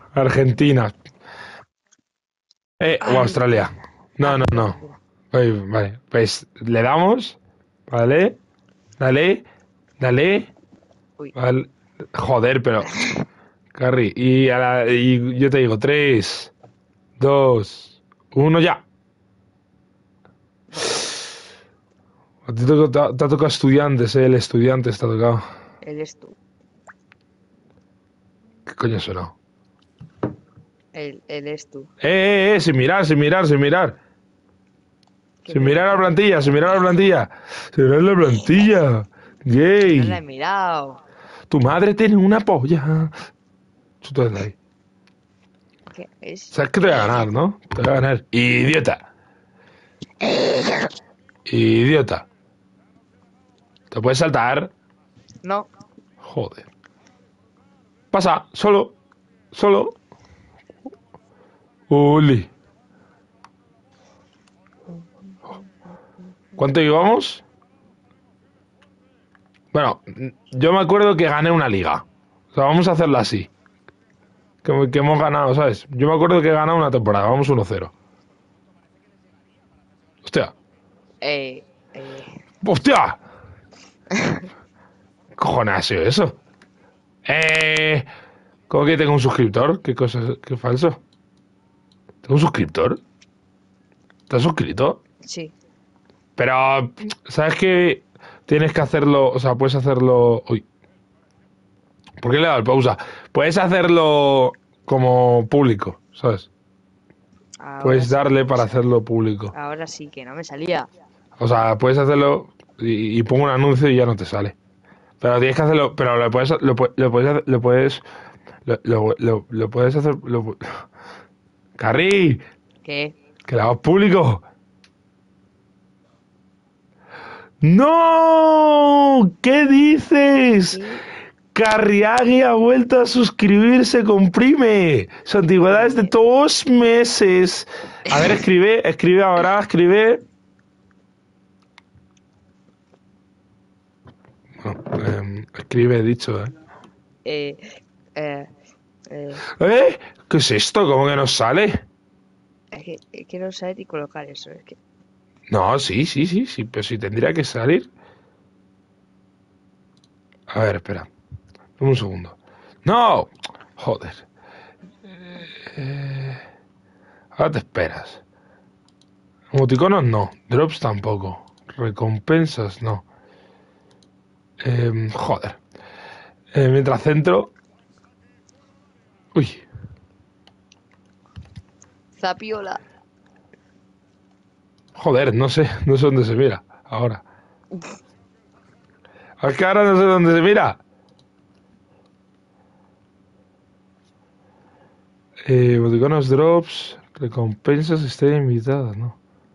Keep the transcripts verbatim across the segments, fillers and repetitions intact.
Argentina. Eh, o Ay, Australia. No, ah, no, mira, no. Argentina. Oye, vale, pues le damos. Vale. Dale. Dale. Uy. Vale. Joder, pero. Carry. Y, a la- y yo te digo, tres, dos, uno, ya. Vale, A ti te, te, te ha tocado estudiantes, eh, el estudiante está tocado. eres tú. ¿Qué coño sonó? Él, él es tú. Eh, eh, eh, sin mirar, sin mirar, sin mirar. Que Sin mira, mirar la que plantilla, sin mirar la plantilla. Sin mirar la plantilla. que no la he Gay. mirado. Tu madre tiene una polla. Chuta de ahí. ¿Qué es? Sabes que te voy a ganar, ¿no? Te voy a ganar. Idiota. Idiota. ¿Te puedes saltar? No. Joder. Pasa, solo. Solo. Uli. ¿Cuánto llevamos? Bueno, yo me acuerdo que gané una liga. O sea, vamos a hacerla así. Que, que hemos ganado, ¿sabes? Yo me acuerdo que he ganado una temporada. Vamos uno cero. Hostia. Eh, eh. ¡Hostia! ¿Qué cojones ha sido eso? Eh... ¿Cómo que tengo un suscriptor? ¿Qué cosa? ¿Qué falso? ¿Tengo un suscriptor? ¿Te has suscrito? Sí. Pero, ¿sabes qué? Tienes que hacerlo, o sea, puedes hacerlo... Uy, ¿por qué le he dado el pausa? Puedes hacerlo como público, ¿sabes? Ahora Puedes sí que darle no me para salía. hacerlo público. Ahora sí que no me salía. O sea, puedes hacerlo y, y pongo un anuncio y ya no te sale. Pero tienes que hacerlo, pero lo puedes, lo, pu- lo puedes, hacer- lo puedes, lo, lo, lo- lo puedes hacer, lo, pu- Carri, ¿Qué? que lo hagas público. ¡No! ¿Qué dices? ¿Qué? Carriagui ha vuelto a suscribirse con Prime. Su antigüedad es de Prime. dos meses. A ver, escribe, escribe ahora, escribe. Bueno, eh, escribe, he dicho, ¿eh? Eh, eh, eh. ¿Eh? ¿Qué es esto? ¿Cómo que no sale? Es que, es que no saber ni colocar eso. Es que. No, sí, sí, sí, sí, pero sí tendría que salir. A ver, espera. Dame un segundo. ¡No! Joder. Eh, ahora te esperas. Emoticonos no. Drops tampoco. Recompensas no. Eh, joder. Eh, mientras centro. Uy. Zapiola. Joder, no sé. No sé dónde se mira. Ahora. Es que ahora no sé dónde se mira. Eh, emoticonos, drops. Recompensas, estrella invitada, ¿no?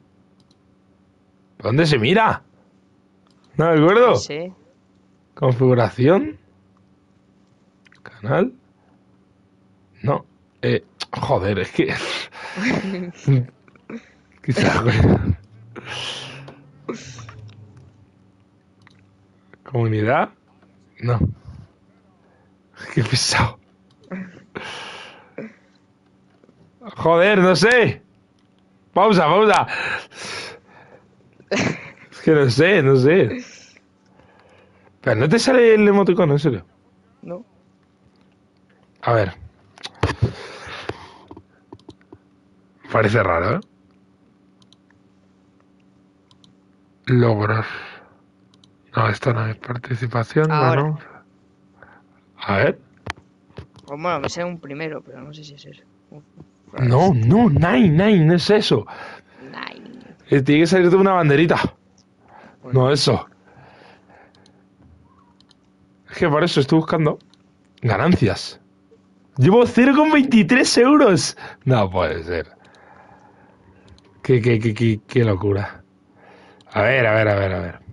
¿Dónde se mira? No me No acuerdo. sé. Configuración. Canal. No. Eh, joder, es que. Quizás. Comunidad. No. Qué pesado. Joder, no sé. Pausa, pausa. Es que no sé, no sé. Pero no te sale el emoticono, en serio. No. A ver. Parece raro, ¿eh? Logros. No, esto no es participación, Ahora. ganó. A ver. Pues bueno, me sale un primero, pero no sé si es eso. Uf, No, first. no, nine, nine, no es eso. Nine. Eh, tiene que salirte una banderita. Bueno, No eso. Es que por eso estoy buscando ganancias. Llevo cero coma veintitrés euros. No puede ser. Qué, qué, qué, qué, qué locura. A ver, a ver, a ver, a ver.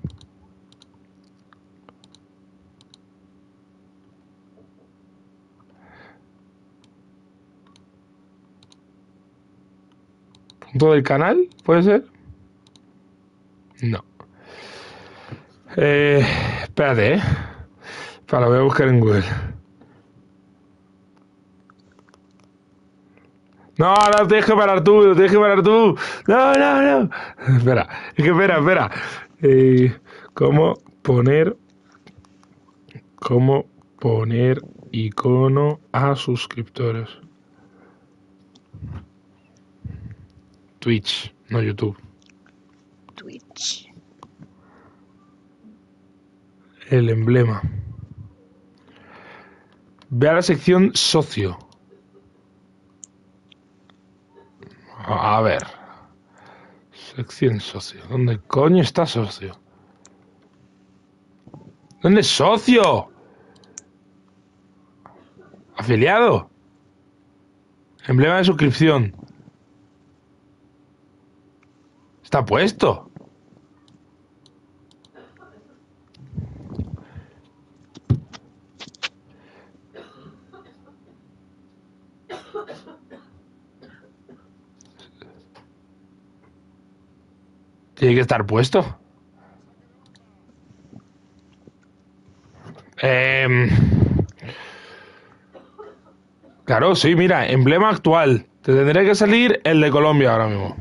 ¿Punto del canal? ¿Puede ser? No. Eh, espérate, ¿eh? Para, lo voy a buscar en Google. No, no, tienes que parar tú, lo tienes que parar tú. No, no, no. Espera, es que espera, espera. Eh, ¿cómo poner, cómo poner icono a suscriptores? Twitch, no YouTube. Twitch. El emblema. Ve a la sección socio. A, a ver. Sección socio. ¿Dónde coño está socio? ¿Dónde es socio? Afiliado. Emblema de suscripción. Está puesto. Tiene que estar puesto. Eh, claro, sí, mira, emblema actual. Te tendría que salir el de Colombia ahora mismo.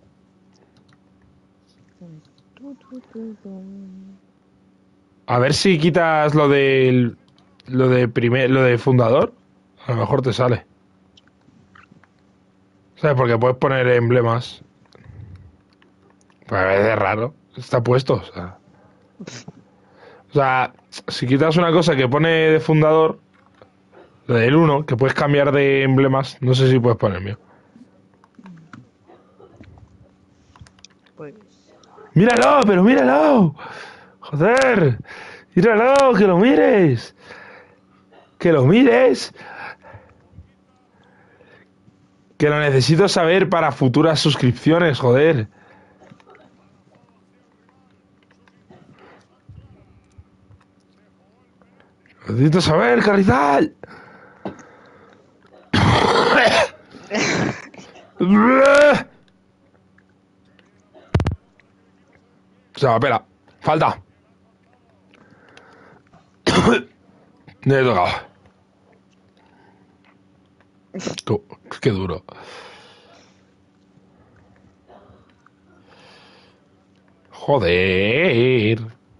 A ver si quitas lo del lo de primer, lo de fundador. A lo mejor te sale. ¿Sabes? Porque puedes poner emblemas. Pues es raro. Está puesto. O sea. O sea, si quitas una cosa que pone de fundador, lo del uno, que puedes cambiar de emblemas, no sé si puedes poner el mío. Pues. ¡Míralo! ¡Pero míralo! ¡Joder! ¡Míralo! ¡Que lo mires! ¡Que lo mires! Que lo necesito saber para futuras suscripciones, joder. Lo necesito saber, Carrizal. Se va, pela. Falta. Me he tocado. Oh, qué duro. Joder.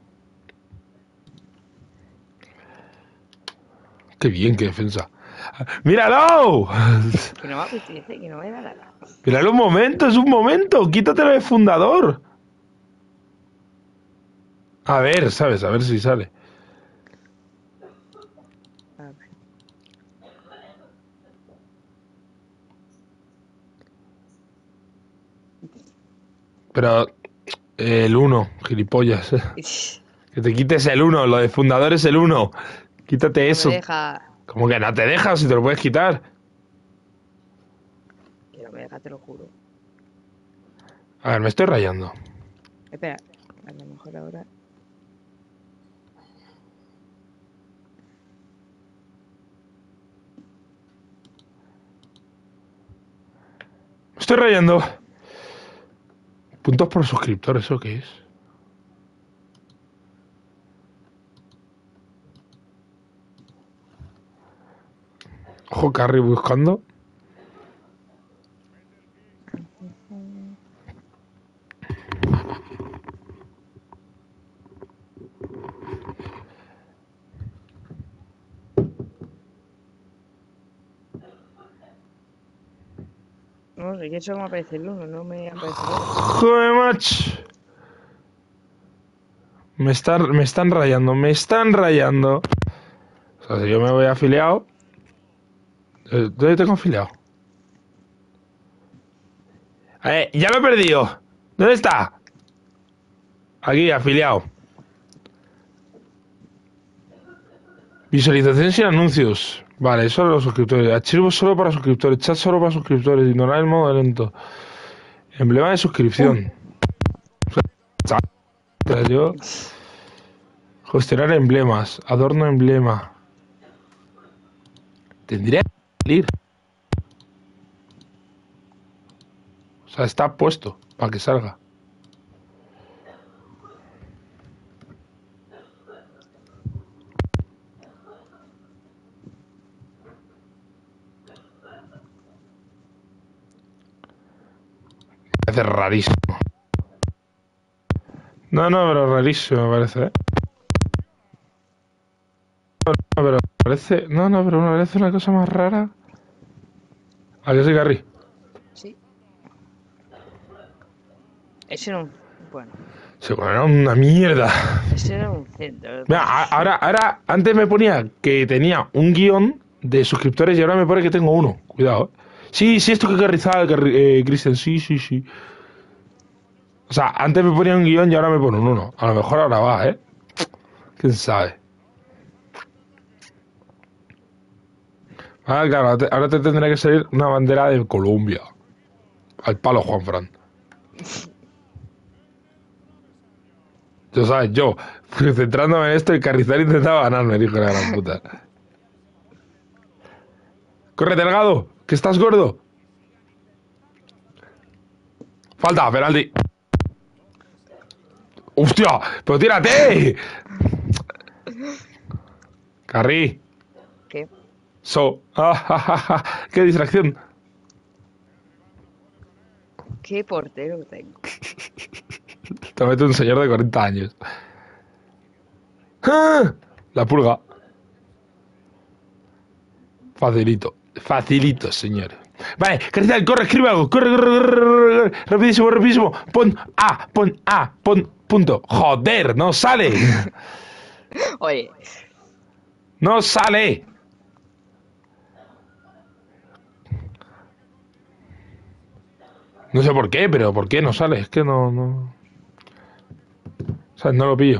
Qué bien, qué defensa. ¡Míralo! Que no me apetece, que no me da la gana. Míralo un momento, es un momento. Quítatelo de fundador. A ver, ¿sabes? A ver si sale. A ver. Pero el uno, gilipollas. Que te quites el uno, lo de fundador es el uno. Quítate No me eso. deja. Como que no te dejas si te lo puedes quitar. Que no me deja, te lo juro. A ver, me estoy rayando. Espera, a lo mejor ahora. Me estoy rayando. Puntos por suscriptor, ¿eso qué es? Ojo, Carry buscando. No sé, que solo me aparece el uno, no me aparece el otro. Joder, macho. Me están, me están rayando, me están rayando. O sea, si yo me voy afiliado. eh, ¿Dónde tengo afiliado? Eh, ya lo he perdido. ¿Dónde está? Aquí, afiliado. Visualización sin anuncios. Vale, solo los suscriptores. Archivos solo para suscriptores. Chat solo para suscriptores. Ignorar el modo lento. Emblema de suscripción. O sea, yo. Gestionar emblemas. Adorno emblema. Tendría que salir. O sea, está puesto para que salga. parece rarísimo. No, no, pero rarísimo me parece, ¿eh? No, no, pero parece... No, no, pero me parece una cosa más rara. ¿A qué sí, Carrie? Sí. Ese era un... Bueno, Se era una mierda. ese era un centro. Mira, a- ahora, ahora, antes me ponía que tenía un guión de suscriptores y ahora me pone que tengo uno. Cuidado, ¿eh? Sí, sí, esto que carrizaba, Carri- eh, Cristian, sí, sí, sí. O sea, antes me ponía un guión y ahora me pone un uno. A lo mejor ahora va, ¿eh? ¿Quién sabe? Ah, claro, ahora te, ahora te tendrá que salir una bandera de Colombia. Al palo, Juanfran. Yo, ¿sabes? Yo, centrándome en esto, y Carrizal intentaba ganarme, hijo de la gran puta. ¡Corre, Delgado! ¡Que estás gordo! ¡Falta, penalti! ¡Hostia! ¡Pero tírate! Carri. ¿Qué? So. Ah, ja, ja, ja. ¡Qué distracción! ¿Qué portero tengo? Te mete un señor de cuarenta años. ¡Ah! La pulga. Facilito. Facilito, señor. Vale, Carrizal, corre, escribe algo. Corre, corre, corre, corre, corre. Rapidísimo, rapidísimo. Pon A, pon A, pon punto. Joder, no sale. Oye, No sale. No sé por qué, pero ¿por qué no sale? Es que no, no. O sea, no lo pillo.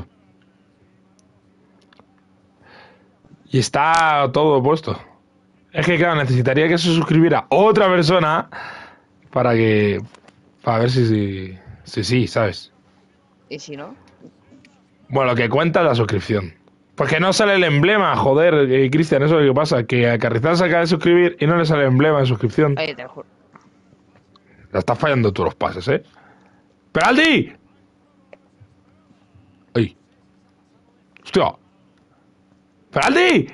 Y está todo puesto. Es que, claro, necesitaría que se suscribiera otra persona para que... Para ver si sí, si, si, si, ¿sabes? ¿y si no? Bueno, lo que cuenta es la suscripción. Porque no sale el emblema, joder, eh, Cristian, eso es lo que pasa. Que a Carrizal se acaba de suscribir y no le sale el emblema de suscripción. Oye, te lo juro. La estás fallando tú los pases, ¿eh? ¡Peraldi! ¡Ay! ¡Hostia! ¡Peraldi!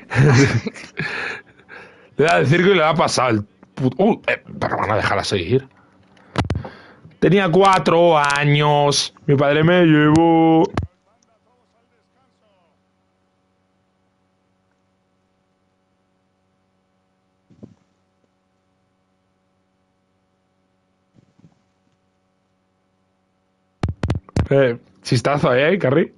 Le da el circo y le da pasado el puto... ¡Uh! Eh, pero van a dejarla seguir. Tenía cuatro años. Mi padre me llevó... Eh, chistazo ahí, ¿eh, Carri?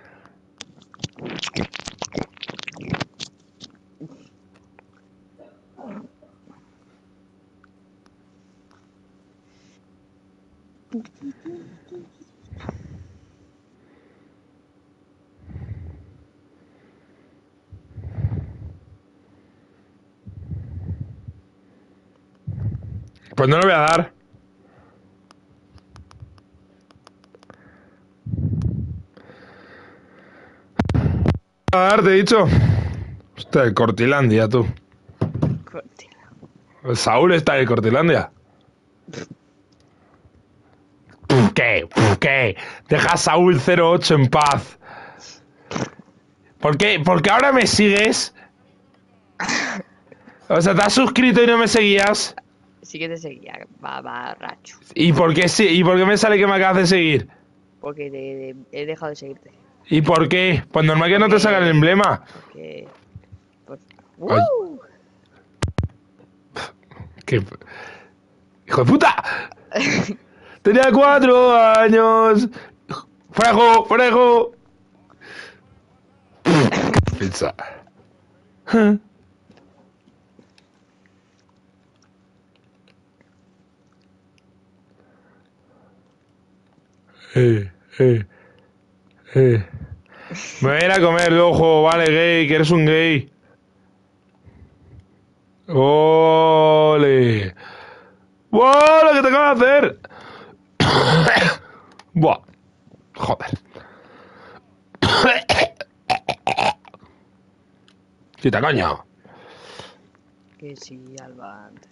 Pues no lo voy a dar. A dar, te he dicho. Hostia, el Cortilandia, tú. Cortila. El Saúl está en Cortilandia. Puf, ¿Qué? Puf, ¿Qué? Deja a Saúl cero ocho en paz. ¿Por qué? Porque ahora me sigues. O sea, te has suscrito y no me seguías. Sí que te seguía, babarracho. ¿Y por qué sí? ¿Y por qué me sale que me acabas de seguir? Porque te- te- he dejado de seguirte. ¿Y por qué? Pues normal que no te salga el emblema. Porque... Pues... Ay. ¡Woo! ¿Qué? ¡Hijo de puta! Tenía cuatro años. ¡Frejo! ¡Frejo! Pizza. Eh, eh, eh. Me voy a ir a comer, ojo, vale, gay, que eres un gay. ¡Ole! ¡Buah, lo que te acabo de hacer! Buah, joder. Quita, coño. Que sí, Alba. antes.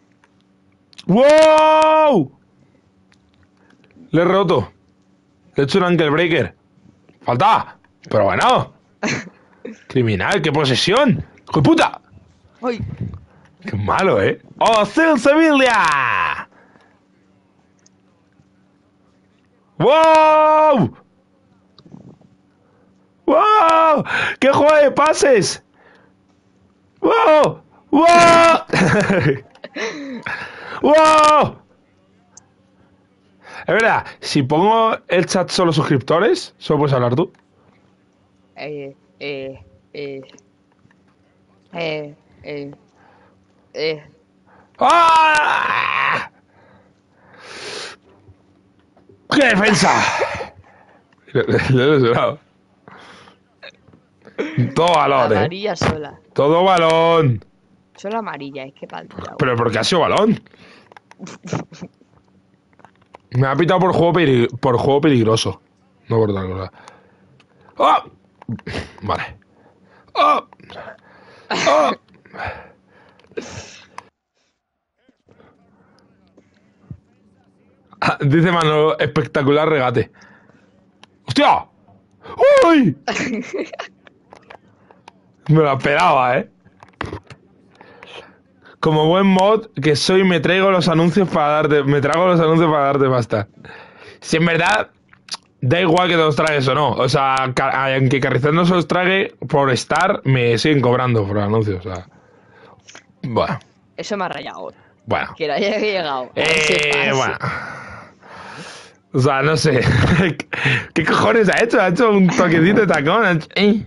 ¡Wow! Le he roto. Le he hecho un ankle breaker. ¡Falta! Pero bueno. Criminal, qué posesión. ¡Hijo de puta! ¡Ay! ¡Qué malo, eh! ¡Oh, Sil Sevilla! ¡Wow! ¡Wow! ¡Qué juego de pases! ¡Wow! ¡Wow! ¡Wow! Es verdad, si pongo el chat solo suscriptores, solo puedes hablar tú. Eh, eh, eh. Eh, eh. Eh. ¡Ah! ¡Qué defensa! Le, le- le he lesionado. Todo balón, eh. Amarilla sola. Todo balón. Solo amarilla, es que falta. Pero ¿por qué ha sido balón? Me ha pitado por juego, peli- por juego peligroso. No por otra cosa. ¡Ah! Vale. ¡Ah! ¡Ah! Ah, dice Manolo, espectacular regate. ¡Hostia! ¡Uy! Me lo esperaba, ¿eh? Como buen mod que soy, me traigo los anuncios para darte... Me trago los anuncios para darte pasta. Si en verdad... Da igual que te los tragues o no. O sea, ca- aunque Carrizal no se los trague, por estar, me siguen cobrando por anuncios. O sea... Bueno, Eso me ha rayado. bueno. Que no haya llegado. a ese Eh, paso. bueno. O sea, no sé. ¿Qué cojones ha hecho? Ha hecho un toquecito de tacón. Ha hecho- eh.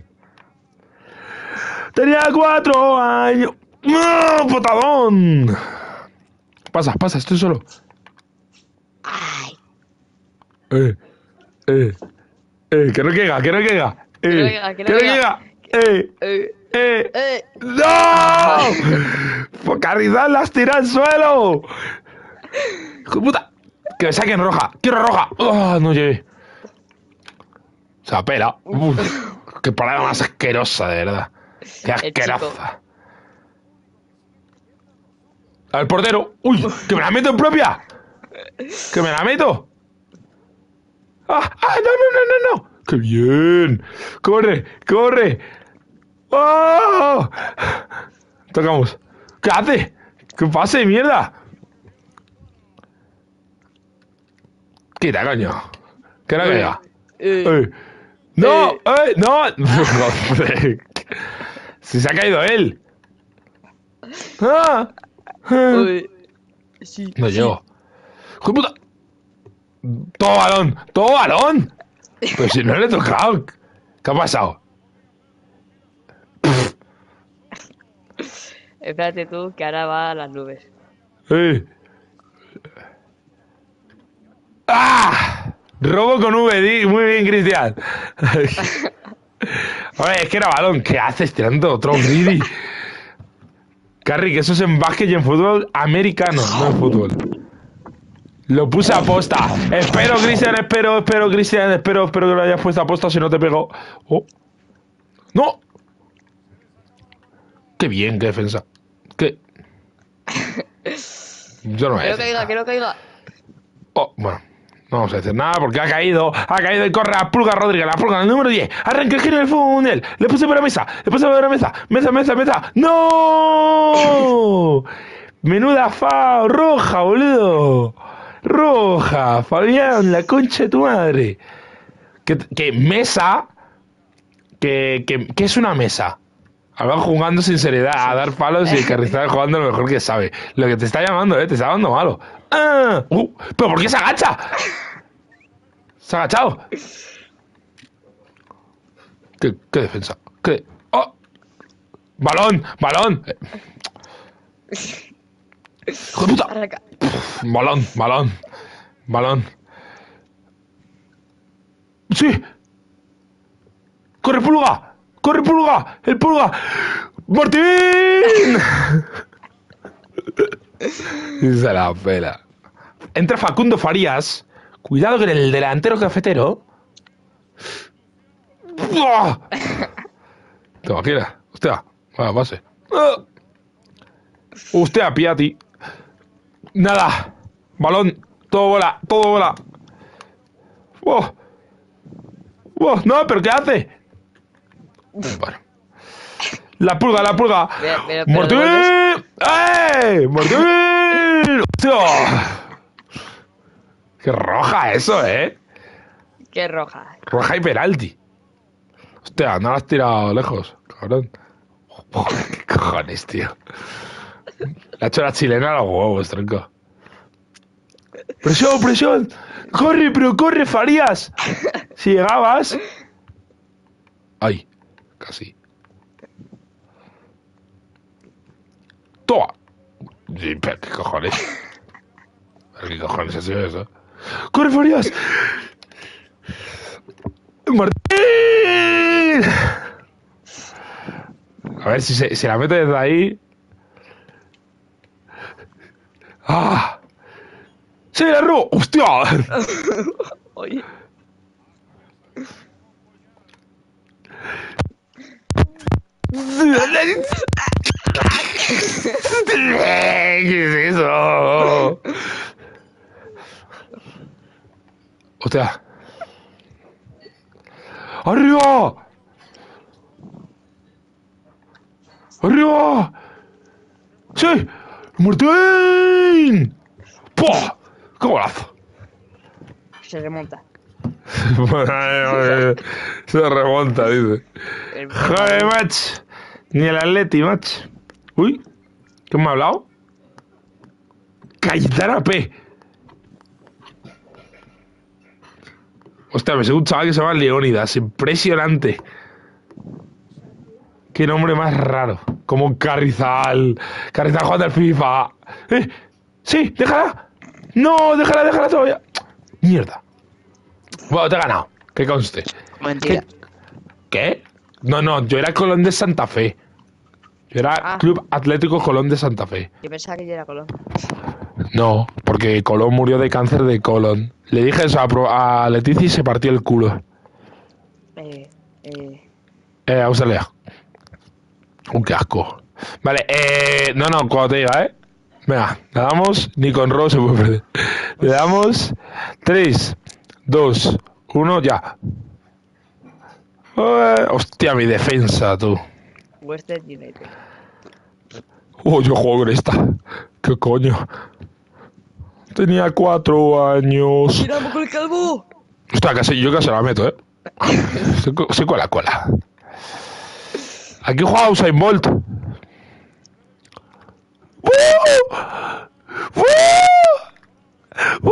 Tenía cuatro años. ¡No! ¡Potadón! Pasa, pasa, estoy solo. Ay, Eh, eh, eh, que no caiga, que no caiga. Eh, Que no caiga, que no que no caiga. caiga. Eh, eh, eh. eh. ¡No! Pues Carrizal las tira al suelo. ¡Hijo de puta! Que me saquen roja. ¡Quiero roja! ¡Oh, no llegué! O sea, pela. Uf, qué palabra más asquerosa, de verdad. Qué El chico. asquerosa. Al portero. ¡Uy! ¡Que me la meto en propia! ¡Que me la meto! ¡Ah! ¡Ah! ¡No, no, no, no, no! ¡Qué bien! ¡Corre! ¡Corre! ¡Oh! Tocamos. ¿Qué hace? ¿Qué pase de mierda? Quita, coño. Que no Eh, caiga. eh, Eh. ¡No! eh. ¡Eh! ¡No! Joder. Si se ha caído él. ¡Ah! Ah. Uy. Sí, No sí. llego. ¡Hijo de puta! ¡Todo balón! ¡Todo balón! Pero si no le he tocado. ¿Qué ha pasado? Espérate tú, que ahora va a las nubes. Eh. ¡Ah! Robo con V, di. Muy bien, Cristian. Oye, es que era balón. ¿Qué haces tirando otro greedy? Carry, que eso es en básquet y en fútbol americano, no en fútbol. Lo puse a posta. Espero, Cristian, espero, espero, Cristian, espero, espero que lo hayas puesto a posta, si no te pego. Oh. ¡No! ¡Qué bien, qué defensa! ¿Qué? Yo no voy a Que no decir caiga, nada. que no caiga. Oh, bueno, no vamos a decir nada porque ha caído, ha caído y corre la Pulga Rodríguez, la Pulga, el número diez. Arranca el giro del fútbol mundial. Le puse por la mesa, le puse por la mesa. Mesa, mesa, mesa. ¡No! Menuda fa roja, boludo. Roja, Fabián, la concha de tu madre. Que, que mesa, que, que, que es una mesa. Ahora jugando sin seriedad, a dar palos y Carrizal jugando lo mejor que sabe. Lo que te está llamando, eh, te está dando malo. ¡Ah! Uh, ¿Pero por qué se agacha? Se ha agachado. ¿Qué, qué defensa? ¿Qué? ¡Oh! ¡Balón! ¡Balón! Eh. ¡Hijo de puta! Arranca. Balón, balón, balón. ¡Sí! ¡Corre, Pulga! ¡Corre, Pulga! ¡El Pulga! ¡Martín! Y se la pela. Entra Facundo Farías. Cuidado con el delantero cafetero. ¡Buah! ¿Te imaginas? Hostia, vaya pase. ¡Ah! Hostia, Piatti. Nada. Balón. Todo bola. Todo bola. ¡Oh! ¡Oh! No, pero ¿qué hace? Bueno. La pulga, la pulga. Mira, mira, pero ¡Martín! devuelves. ¡Eh! ¡Martín! ¡Hostia! ¡Qué roja eso, eh! Qué roja. Roja y penalti. Hostia, no la has tirado lejos, cabrón. Joder, qué cojones, tío. Le ha hecho la chilena a los huevos, tronco. ¡Presión, presión! ¡Corre, pero corre, Farías! Si llegabas... Ay, casi. ¡Toma! Sí, pero ¿qué cojones? ¿Qué cojones ha sido eso? ¡Corre, Farías! ¡Martín! A ver si se, si la mete desde ahí... ¡Ah! ¡Sí, la robo! ¡Hostia! Oye. ¿Qué es eso? ¡Hostia! ¡Arriba! ¡Arriba! ¡Sí! ¡Martín! ¡Pua! ¡Qué golazo! Se remonta. Se remonta, dice. Joder, match. Ni el Atleti, match. Uy, ¿qué me ha hablado? Cayetana P. Hostia, me sigue un chaval que se llama Leónidas. Impresionante. Qué nombre más raro. Como Carrizal. Carrizal jugando al FIFA. ¡Eh! ¡Sí! ¡Déjala! ¡No! ¡Déjala, déjala todavía! ¡Mierda! Bueno, te he ganado. Que conste. Mentira. ¿Qué? ¿Qué? No, no. Yo era Colón de Santa Fe. Yo era Ah. Club Atlético Colón de Santa Fe. Yo pensaba que yo era Colón. No, porque Colón murió de cáncer de colon. Le dije eso a, Pro- a Leticia y se partió el culo. Eh, eh. Eh, Australia. Un qué asco. Vale, eh... No, no, cuando te diga, ¿eh? Venga, le damos... Ni con Ro se puede perder. Le damos... tres, dos, uno, ya. Eh, hostia, mi defensa, tú. Western United. Oh, yo juego con esta. ¿Qué coño? Tenía cuatro años. ¡Tiramos con el calvo! Hostia, casi, yo casi la meto, ¿eh? Soy, co- soy cola cola. Aquí juega Usain Bolt. ¡Uh! ¡Uh! ¡Uh!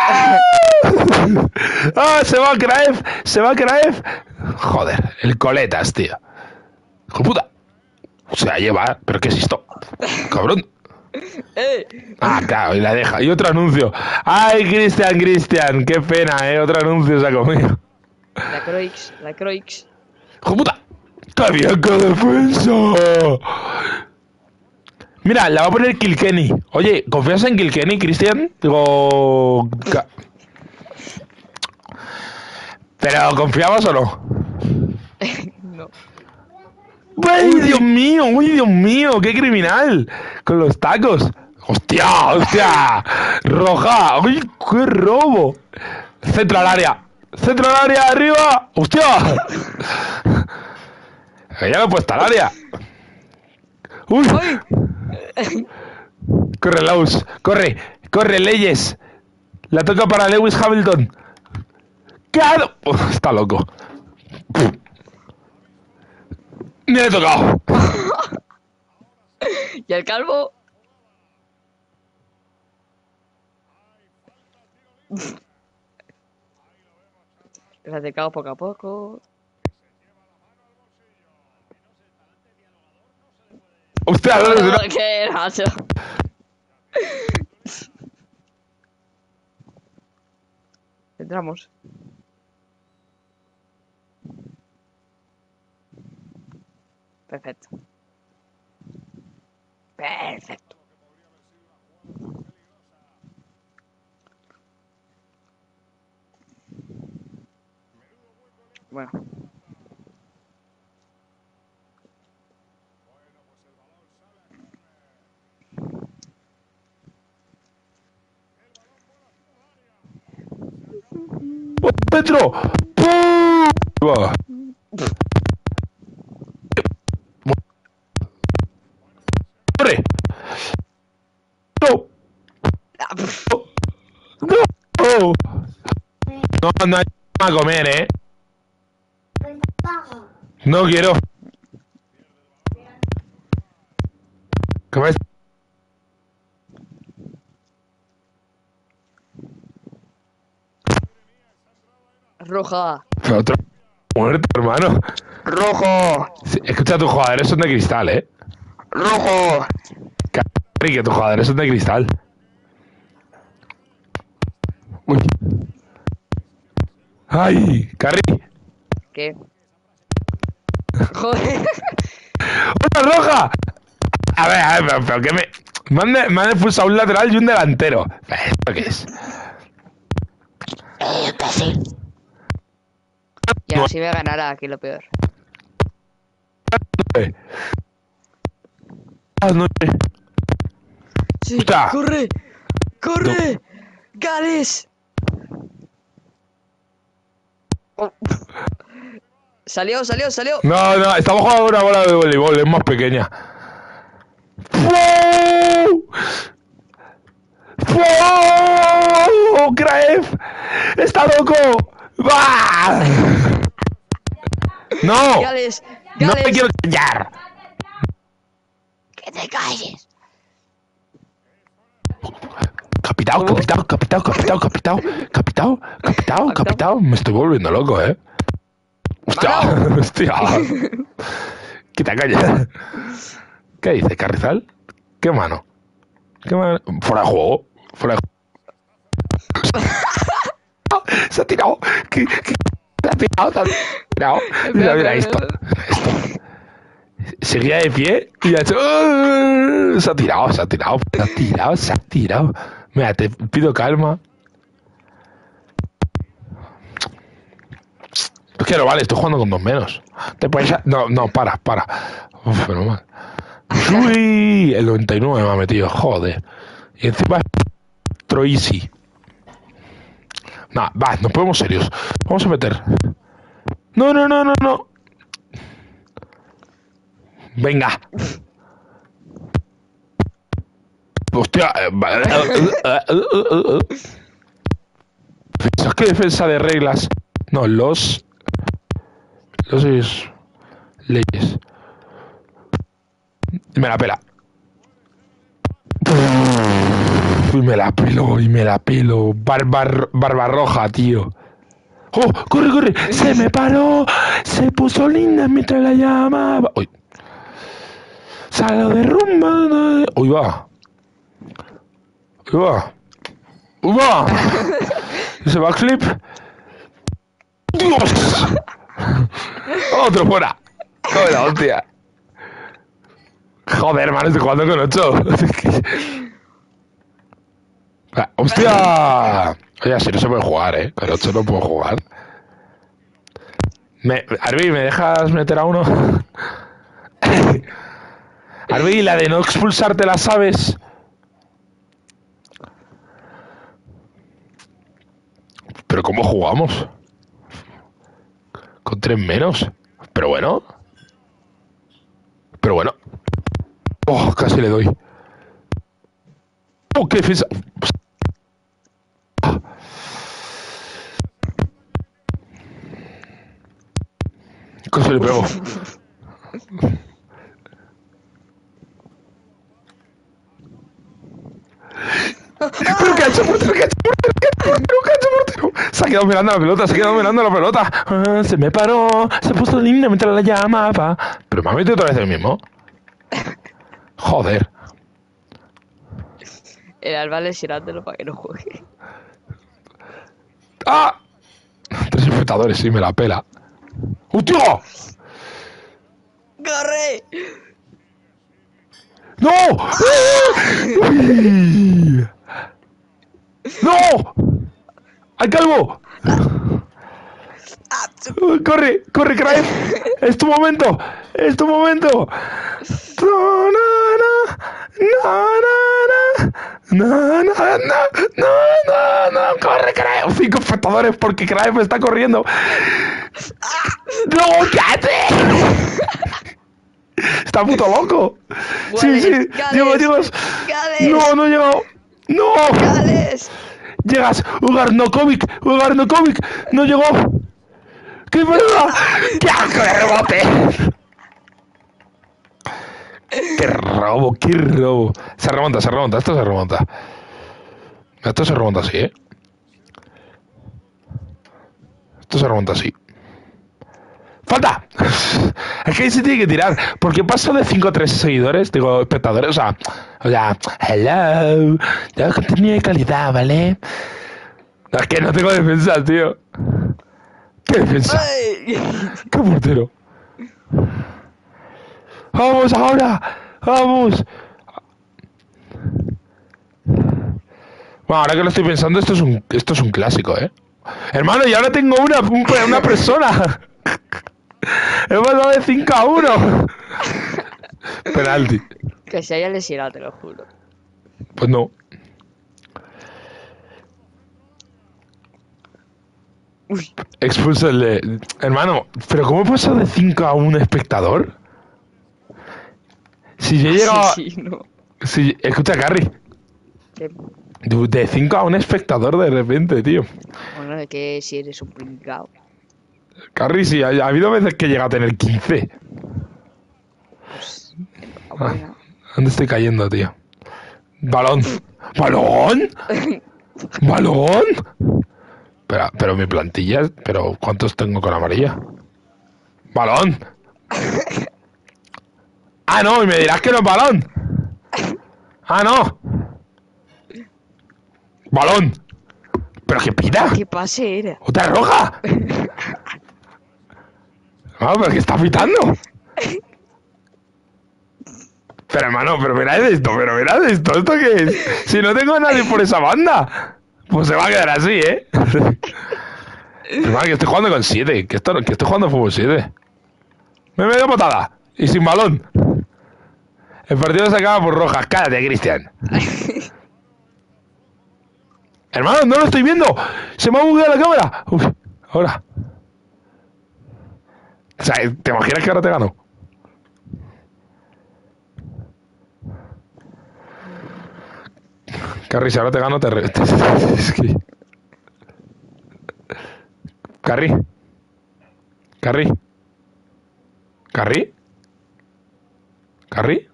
¡Ah, se va Kraev! ¡Se va Kraev! Joder, el coletas, tío. ¡Hijo de puta! Se la lleva, ¿pero qué es esto? ¡Cabrón! ¡Eh! Ah, claro, y la deja. Y otro anuncio. ¡Ay, Cristian, Cristian! ¡Qué pena, eh! Otro anuncio se ha comido. La Croix, la Croix. ¡Hijo de puta! ¡Qué bien, qué defensa! Mira, la va a poner Kilkenny. Oye, ¿confías en Kilkenny, Cristian? Digo... ca- ¿Pero confiabas o no? No. ¡Ay, Dios mío! ¡Uy, Dios mío! ¡Qué criminal! Con los tacos. ¡Hostia! ¡Hostia! ¡Roja! ¡Uy, qué robo! Centro al área. Centro al área, arriba. ¡Hostia! Que ya lo he puesto al área. ¡Uy! ¡Ay! Corre, Laus. Corre. Corre, Leyes. La toca para Lewis Hamilton. ¿Qué hago? Uf, está loco. Ni le he tocado. ¿Y el calvo? Lo has secado poco a poco. Hostia, no, no, no. ¿Qué era eso? Entramos. Perfecto. Perfecto. Bueno. Petro. ¡Pum! Va. Corre. No. No. No, no hay a comer, ¿eh? No quiero. ¿Qué me... Roja. Otro muerto, hermano. Rojo. Sí, escucha, tus jugadores son de cristal, ¿eh? Rojo. Carri, que tus jugadores son de cristal. Uy. ¡Ay! ¡Carri! ¿Qué? Joder. ¡Una roja! A ver, a ver, pero, pero ¿qué me...? Me han, de- me han expulsado un lateral y un delantero. ¿Esto qué es? Eh, yo casi. Y así me ganará, aquí lo peor. Ah, no sé. Sí, ¡Ostras! corre. Corre. Gales. Oh. Salió, salió, salió. No, no, estamos jugando una bola de voleibol, es más pequeña. ¡Wow! ¡Wow! ¡Kraef! ¡Está loco! ¡Bah! ¡No! Gales. ¡No Gales. me quiero callar! Que te calles. Capitao, capitao, capitao, capitao, capitao, capitao, capitao, capitao. Me estoy volviendo loco, ¿eh? ¡Hostia! Mano. ¡Hostia! Quita calle. ¿Qué dice, Carrizal? ¿Qué mano? ¿Qué mano? Fuera de juego. Fuera de juego. Se ha tirado. ¿Qué, qué? Se ha tirado, se ha tirado. Mira, mira, esto. Esto. Seguía de pie y ha hecho... ¡Uh! Se ha tirado, se ha tirado, se ha tirado, se ha tirado. Mira, te pido calma. Es que no vale, estoy jugando con dos menos. Te puedes... No, no, para, para. Uf, pero mal. Uy, el noventa y nueve me ha metido, joder. Y encima es Troisi. Nah, va, nos ponemos serios. Vamos a meter. No, no, no, no, no. Venga. Hostia. ¿Sabes qué defensa de reglas? No, los... Los es... leyes. Y me la pela. Y me la pelo, y me la pelo. Barbar, Barbarroja, tío. ¡Oh! ¡Corre, corre! ¡Se me paró! Se puso linda mientras la llamaba. ¡Uy! ¡Salgo de rumba! ¡Uy, va! ¡Uy, va! ¡Uy, va! Ese backflip. ¡Dios! ¡Otro fuera! ¡Joder, la hostia! Joder, hermano, estoy jugando con ocho. Ah, ¡hostia! Oye, así no se puede jugar, ¿eh? Con ocho no puedo jugar. Me... Arby, ¿me dejas meter a uno? Arby, la de no expulsarte la sabes. ¿Pero cómo jugamos? Con tres menos. Pero bueno. Pero bueno. Oh, casi le doy. Oh, qué defensa. Casi le pego. ¿Pero qué ha hecho portero? ¿Qué ha hecho portero? ¿Qué ha hecho portero? ¿Qué ha hecho portero? Se ha quedado mirando la pelota, se ha quedado mirando la pelota. Ah, se me paró, se puso linda mientras la llamaba. Pero me ha metido otra vez el mismo. Joder. El Alba lesionándolo para que no juegue. ¡Ah! Tres infectadores, sí, me la pela. ¡Hostia! ¡Corre! ¡No! ¡Uy! ¡No! ¡Al calvo! ¡Corre! ¡Corre, Kraef! ¡Es tu momento! ¡Es tu momento! ¡No, no, no! ¡No, no, no! ¡No, no, no! ¡No, no, no! ¡Corre, Kraef! Cinco espectadores porque Kraef está corriendo. ¡No, qué hace! ¡Está puto loco! Sí, Gales, sí, Gales, llego, llego. Gales. No, no he llegado. ¡No! ¡Gales! Llegas, Ugarnokovic, Ugarnokovic, no llegó. ¡Qué pasa! ¡Qué asco de rebote! ¡Qué robo, qué robo! Se remonta, se remonta, esto se remonta. Esto se remonta así, ¿eh? Esto se remonta así. ¡Falta! Es que ahí se tiene que tirar. Porque paso de cinco a tres seguidores, digo, espectadores, o sea, o sea, hello, tengo contenido de calidad, ¿vale? No, es que no tengo defensa, tío. ¿Qué defensa? ¡Ay! ¡Qué portero! ¡Vamos ahora! ¡Vamos! Bueno, ahora que lo estoy pensando, esto es un, esto es un clásico, ¿eh? Hermano, y ahora tengo una, un, una persona. Hemos dado de cinco a uno. Penalti. Que se haya lesionado, te lo juro. Pues no. Uy. Expulso el de... Hermano, ¿pero cómo he pasado de cinco a un espectador? Si yo he llegado... Sí, sí, no. Si... Escucha, Carrie. ¿Qué? De cinco a un espectador de repente, tío. Bueno, de que si eres un pringao. Carrie, sí, ha, ha habido veces que llega a tener quince. Pues... Ah, Bueno. ¿dónde estoy cayendo, tío? Balón. ¿Balón? ¿Balón? Pero, pero mi plantilla... Pero ¿cuántos tengo con amarilla? ¡Balón! ¡Ah, no! Y me dirás que no es balón. ¡Ah, no! ¡Balón! ¿Pero qué pida? ¿Qué pase era? ¡Otra roja! No, pero ¿qué está pitando? Pero hermano, pero mirad esto, pero mirad esto, ¿esto qué es? Si no tengo a nadie por esa banda, pues se va a quedar así, ¿eh? Hermano, que estoy jugando con siete, que, esto, que estoy jugando fútbol siete. Me medio botada y sin balón. El partido se acaba por rojas, cállate, Cristian. Hermano, no lo estoy viendo. Se me ha bugueado la cámara. Uf, ahora. O sea, ¿te imaginas que ahora te gano? Carrie, si ahora te gano, te... Re... Es que... Carrie. Carrie. Carrie. Carrie.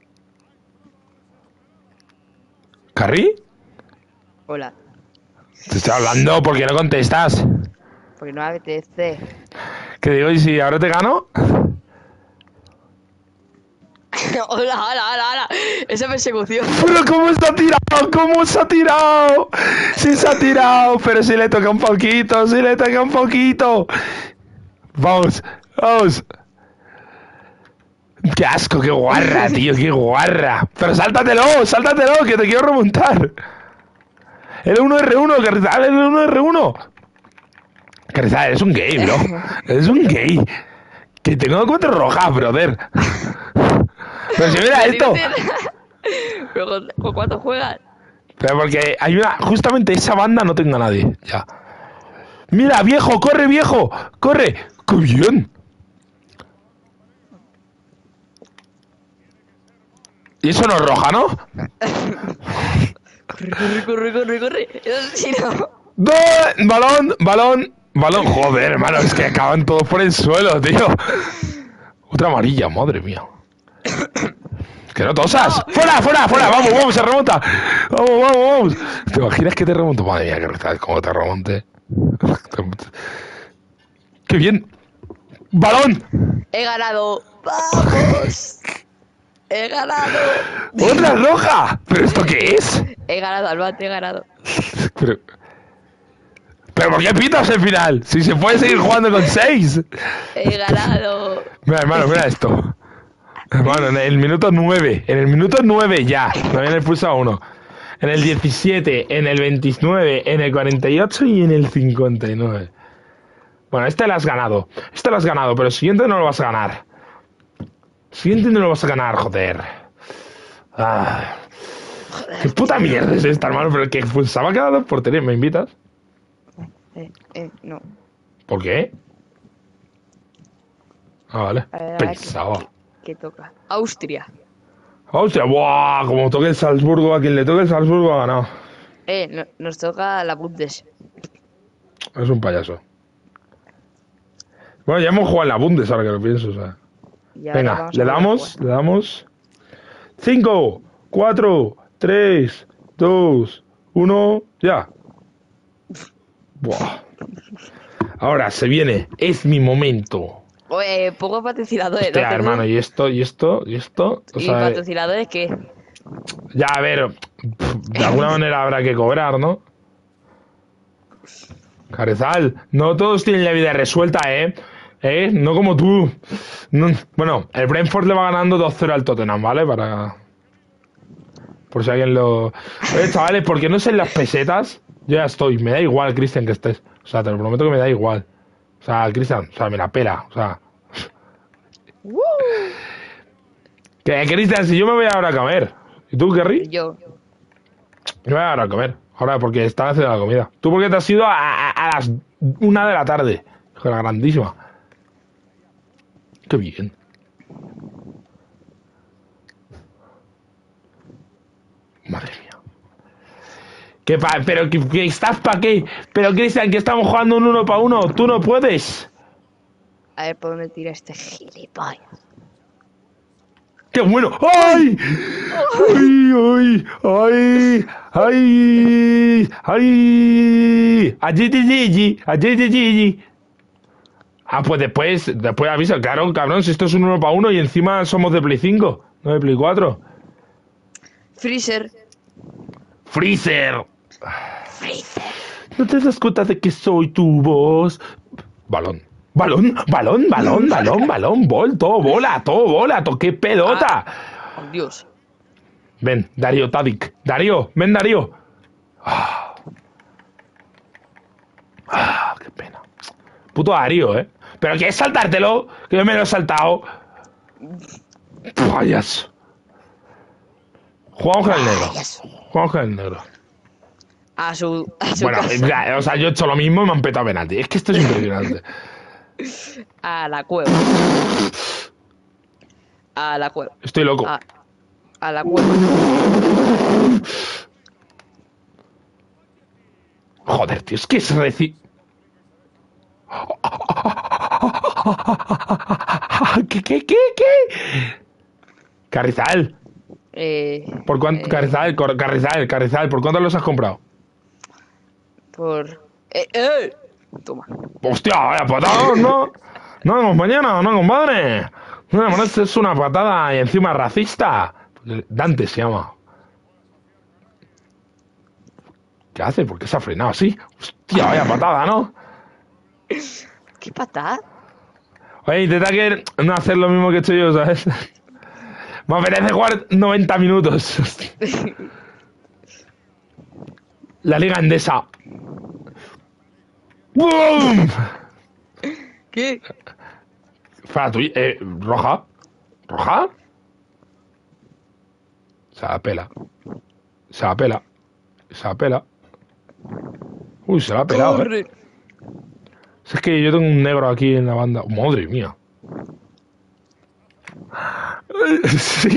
Carrie. Hola. Te estoy hablando, ¿por qué no contestas? Porque no me apetece. ¿Qué digo? ¿Y si ahora te gano? Hola, hola, hola, hola. Esa persecución. ¡Pero cómo se ha tirado! ¿Cómo se ha tirado? ¡Sí se ha tirado! Pero si le toca un poquito, si le toca un poquito. Vamos, vamos. ¡Qué asco, qué guarra, tío! ¡Qué guarra! ¡Pero sáltatelo! ¡Sáltatelo! ¡Que te quiero remontar! El uno erre uno, Carrizal, el uno erre uno. Carrizal, es un gay, bro. Es un gay. Que tengo cuatro rojas, brother. Pero si mira esto. ¿Pero con, con cuánto juegas? Pero porque hay una... Justamente esa banda no tengo a nadie. Ya. Mira, viejo, corre, viejo. Corre. ¡Qué bien! Y eso no es roja, ¿no? Corre, corre, corre, corre, corre. Si no... ¡Do! Balón, balón, balón. Joder, hermano, es que acaban todos por el suelo, tío. Otra amarilla, madre mía. ¡Que no tosas! No. ¡Fuera, fuera, fuera! ¡Vamos, vamos, se remonta! ¡Vamos, vamos, vamos! ¿Te imaginas que te remonto? Madre mía, que como te remonte. ¡Qué bien! ¡Balón! ¡He ganado! ¡Vamos! ¡He ganado! ¡Otra roja! ¿Pero esto qué es? He ganado, Albate, he ganado. Pero... ¿Pero por qué pitas el final? Si se puede seguir jugando con seis. He ganado. Mira, hermano, mira esto. Hermano, en el minuto nueve. En el minuto nueve ya. No habían expulsado uno. En el diecisiete, en el veintinueve, en el cuarenta y ocho y en el cincuenta y nueve. Bueno, este lo has ganado. Este lo has ganado, pero el siguiente no lo vas a ganar. El siguiente no lo vas a ganar, joder. Ah. Qué puta mierda es esta, hermano. Pero el que expulsaba cada dos por tres. ¿Me invitas? Eh, eh, no. ¿Por qué? Ah, vale. A ver, Pensaba. ¿qué, qué toca? Austria. Austria, ¡buah! Como toque el Salzburgo, a quien le toque el Salzburgo ha ganado. Eh, no- nos toca la Bundes. Es un payaso. Bueno, ya hemos jugado en la Bundes, ahora que lo pienso, o sea. Y ahora Venga, vamos a le volver a damos, jugar. le damos. cinco, cuatro, tres, dos, uno, ya. Buah. Ahora se viene, es mi momento. Oye, pongo patrocinadores, Hostia, ¿no? Tengo- hermano, y esto, y esto, y esto. O ¿Y sea, patrocinadores qué? ya, a ver, pf, de alguna manera habrá que cobrar, ¿no? Carezal, no todos tienen la vida resuelta, ¿eh? ¿Eh? No como tú. No- bueno, el Brentford le va ganando dos cero al Tottenham, ¿vale? Para... Por si alguien lo... Oye, chavales, ¿por qué no sé las pesetas? Yo ya estoy, me da igual, Cristian, que estés. O sea, te lo prometo que me da igual. O sea, Cristian, o sea, me la pela. O sea... ¡Woo! Que, Cristian, si yo me voy ahora a comer. ¿Y tú, Kerry? Yo. Me voy ahora a comer. Ahora, porque están haciendo la comida. ¿Tú por qué te has ido a, a- a las una de la tarde? Hijo de la grandísima. Qué bien. Madre mía. ¿Qué pa pero que, que estás para qué? Pero Cristian, que estamos jugando un uno para uno. Tú no puedes. A ver por dónde tira este gilipollas. ¡Qué bueno! ¡Ay! ¡Ay! ¡Ay! ¡Ay! ¡Ay! ¡Ay! ¡Allí, allí, allí, allí! Ah, pues después, después avisa, claro, cabrón, si esto es un uno para uno y encima somos de Play cinco, no de Play cuatro. Freezer. ¡Freezer! Freezer. ¿No te das cuenta de que soy tu voz? Balón. Balón, balón, balón, balón, balón, bol, todo bola, todo bola, to, qué pelota. Oh, Dios. Ven, Darío Tadic. Darío, ven, Darío. Ah, ah, qué pena. Puto Darío, ¿eh? Pero quieres saltártelo, que yo me lo he saltado. Payaso. Jugamos con el negro. Jugamos con el negro. A su, a su Bueno, casa. ya, o sea, yo he hecho lo mismo y me han petado penalti. Es que esto es impresionante. A la cueva. A la cueva. Estoy loco. A, a la cueva. Joder, tío, es que es reci... ¿Qué, qué, qué, qué? Carrizal. Eh, ¿Por cuánto? eh, Carrizal, cor- Carrizal, Carrizal, ¿por cuánto los has comprado? por... Eh, eh. Toma. ¡Hostia, vaya patada, no! No vamos mañana, no, compadre. No, hermano, esto es una patada y encima racista. Dante se llama. ¿Qué hace? ¿Por qué se ha frenado así? Hostia, vaya patada, ¿no? ¿Qué patada? Oye, intenta que no hacer lo mismo que he hecho yo, ¿sabes? Me apetece jugar noventa minutos. La Liga Endesa. ¡Bum! ¿Qué? Para tu... Eh, ¿roja? ¿Roja? Se la pela. Se la pela. Se la pela. Uy, se la ha pelado, ¿eh? Corre. Si es que yo tengo un negro aquí en la banda. Madre mía. Sí.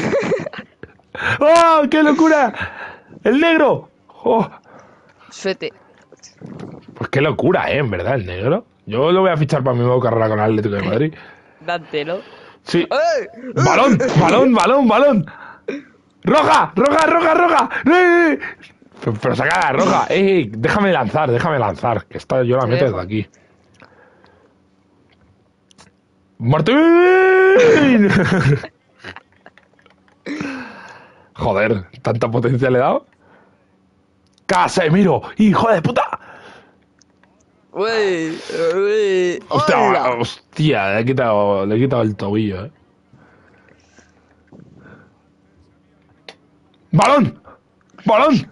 ¡Oh, qué locura! ¡El negro! ¡Oh! Suete. Pues qué locura, ¿eh? En verdad, el negro. Yo lo voy a fichar para mi nueva carrera con el Atlético de Madrid. Dante, ¿no? Sí. ¡Eh! ¡Balón! ¡Balón, balón, balón! ¡Roja! ¡Roja, roja, roja! ¡Eh! Pero, pero saca la roja. ¡Eh! Déjame lanzar, déjame lanzar. Que esta yo la Te meto dejo. desde aquí. ¡Martín! Joder, ¿tanta potencia le he dado? ¡Casemiro! ¡Hijo de puta! Uy, uy. Hostia, Hola. hostia, le he quitado, le he quitado el tobillo, eh. ¡Balón! ¡Balón!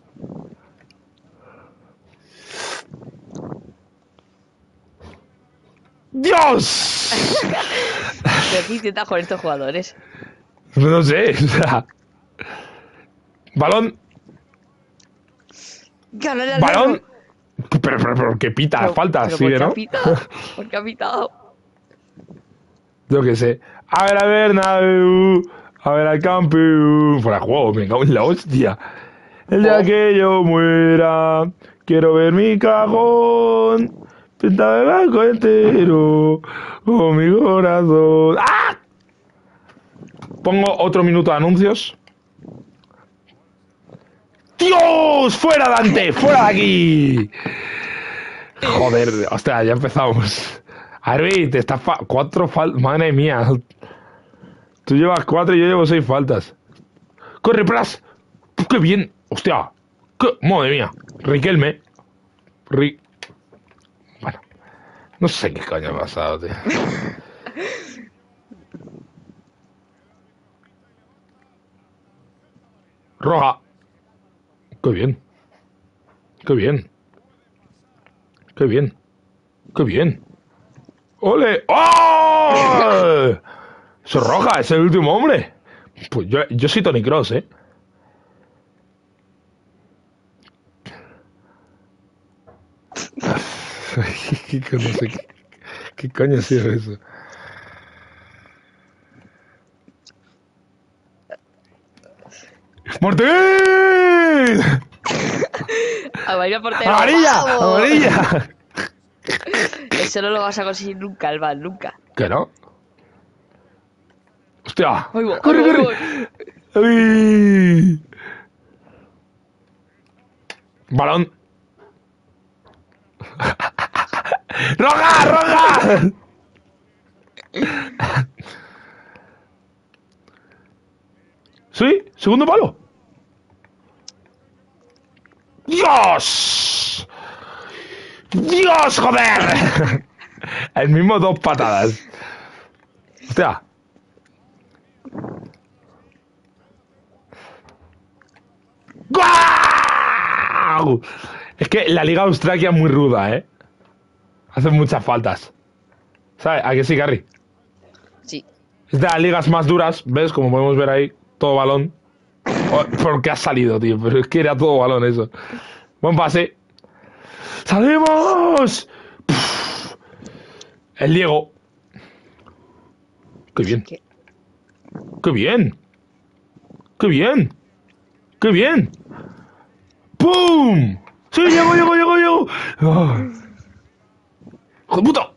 ¡Dios! ¿Pero qué intentas con estos jugadores? No sé, o sea... Balón, Ganar al balón... negro. Pero, pero, pero, que pita, Pero- falta, pero sigue, ¿por qué ¿no? ha pitado? ¿Por qué ha pitado? Yo qué sé. A ver, a ver, Bernabéu. A ver, al campeón. Fuera de juego, me cago en la hostia. El día Oh. que yo muera, quiero ver mi cajón pintado de blanco entero, oh mi corazón. ¡Ah! Pongo otro minuto de anuncios. ¡Dios! ¡Fuera, Dante! ¡Fuera de aquí! Joder, hostia, ya empezamos. Arby, te está fa cuatro faltas. Madre mía. Tú llevas cuatro y yo llevo seis faltas. ¡Corre, Pras! ¡Qué bien! ¡Hostia! ¡Qué... Madre mía! Riquelme. Ri... Bueno. No sé qué coño ha pasado, tío. Roja. ¡Qué bien! ¡Qué bien! ¡Qué bien! ¡Qué bien! ¡Ole! ¡Oh! Eso es roja, es el último hombre. Pues yo, yo soy Tony Cross, ¿eh? ¿Qué, no sé, ¿qué, qué coño ha sido eso? ¡Martín! Amarilla portero. ¡Amarilla! ¡Vamos! ¡Amarilla! Eso no lo vas a conseguir nunca, Alban, nunca. ¿Qué no? ¡Hostia! Ahí voy, ¡Corre, ahí voy, corre! ahí ¡Ay! Balón. ¡Roja! ¡Roja! ¿Sí? ¿Segundo palo? ¡Dios! ¡Dios, joder! El mismo dos patadas. Hostia. ¡Guau! Es que la Liga Australia es muy ruda, ¿eh? Hacen muchas faltas. ¿Sabes? ¿A que sí, Gary? Sí. Es de las ligas más duras, ¿ves? Como podemos ver ahí, todo balón. Oh, ¿por qué ha salido, tío? Pero es que era todo balón eso. Buen pase. ¡Salimos! Pff. El Diego. ¡Qué bien! ¿Qué? ¡Qué bien! ¡Qué bien! ¡Qué bien! ¡Pum! ¡Sí, llego, llego, llego, llego! Oh. ¡Hijo de puta!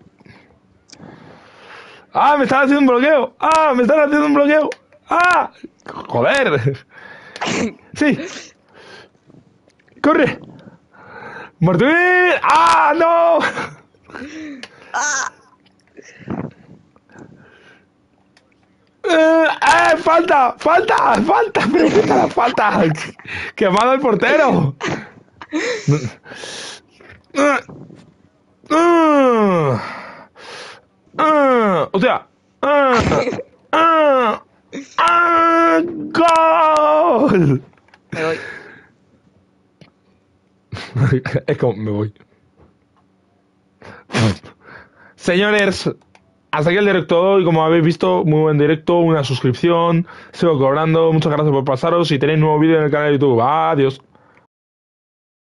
¡Ah, me están haciendo un bloqueo! ¡Ah, me están haciendo un bloqueo! ¡Ah! ¡Joder! ¡Sí! ¡Corre! ¡Martín! ¡Ah, no! ¡Ah! ¡Eh! ¡Eh! ¡Falta! ¡Falta! ¡Falta! ¡Pero qué tal la falta! ¡Quemado el portero! O sea, ¡gol! Me voy. Es como, me voy. Señores, hasta aquí el directo de hoy. Como habéis visto, muy buen directo, una suscripción, sigo cobrando. Muchas gracias por pasaros y tenéis nuevo vídeo en el canal de YouTube. Adiós.